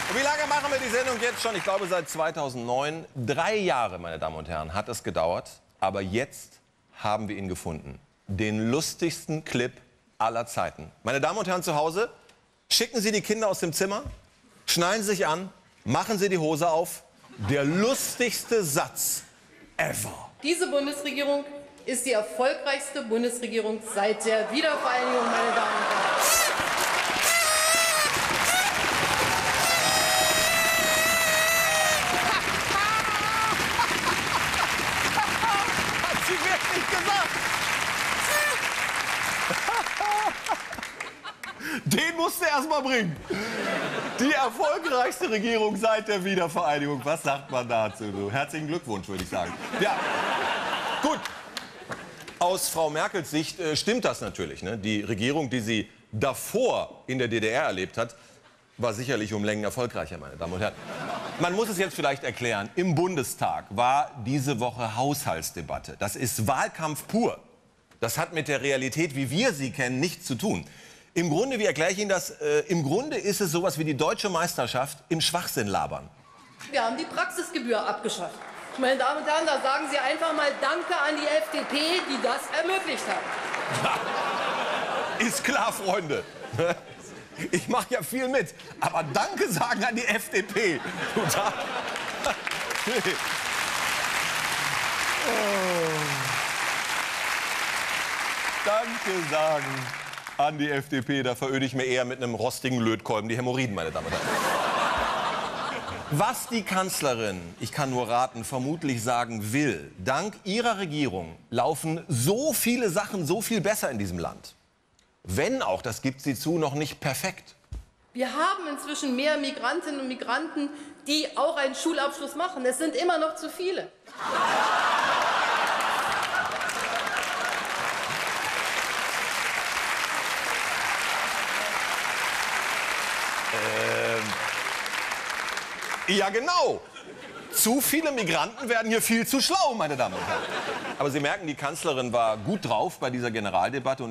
Und wie lange machen wir die Sendung jetzt schon? Ich glaube, seit 2009. 3 Jahre, meine Damen und Herren, hat es gedauert. Aber jetzt haben wir ihn gefunden. Den lustigsten Clip aller Zeiten. Meine Damen und Herren zu Hause, schicken Sie die Kinder aus dem Zimmer, schnallen Sie sich an, machen Sie die Hose auf. Der lustigste Satz ever. Diese Bundesregierung ist die erfolgreichste Bundesregierung seit der Wiedervereinigung, meine Damen und Herren. Hat sie wirklich gesagt? Den musste er erst mal bringen. Die erfolgreichste Regierung seit der Wiedervereinigung. Was sagt man dazu? Herzlichen Glückwunsch, würde ich sagen. Ja, gut. Aus Frau Merkels Sicht stimmt das natürlich. Ne? Die Regierung, die sie davor in der DDR erlebt hat, war sicherlich um Längen erfolgreicher, meine Damen und Herren. Man muss es jetzt vielleicht erklären. Im Bundestag war diese Woche Haushaltsdebatte. Das ist Wahlkampf pur. Das hat mit der Realität, wie wir sie kennen, nichts zu tun. Im Grunde, wie erkläre ich Ihnen das? Im Grunde ist es sowas wie die deutsche Meisterschaft im Schwachsinn labern. Wir haben die Praxisgebühr abgeschafft. Meine Damen und Herren, da sagen Sie einfach mal Danke an die FDP, die das ermöglicht hat. Ist klar, Freunde. Ich mache ja viel mit. Aber Danke sagen an die FDP. Danke sagen an die FDP. Da veröde ich mir eher mit einem rostigen Lötkolben die Hämorrhoiden, meine Damen und Herren. Was die Kanzlerin, ich kann nur raten, vermutlich sagen will, dank ihrer Regierung laufen so viele Sachen so viel besser in diesem Land. Wenn auch, das gibt sie zu, noch nicht perfekt. Wir haben inzwischen mehr Migrantinnen und Migranten, die auch einen Schulabschluss machen. Es sind immer noch zu viele. Ja, genau. Zu viele Migranten werden hier viel zu schlau, meine Damen und Herren. Aber Sie merken, die Kanzlerin war gut drauf bei dieser Generaldebatte.